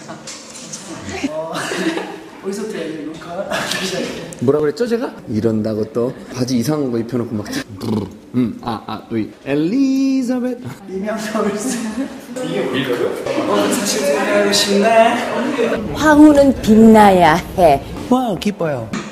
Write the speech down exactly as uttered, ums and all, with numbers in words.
어, 어디서부터 해야 되는 건가? 뭐라 그랬죠 제가? 이런다고 또 바지 이상한 거 입혀놓고 막 음, 아, 아, 의 엘리자벳 이명섭을 쓰 이게 우리거든? 어, 사실 생각하고 싶네. 황후는 빛나야 해. 와, 기뻐요.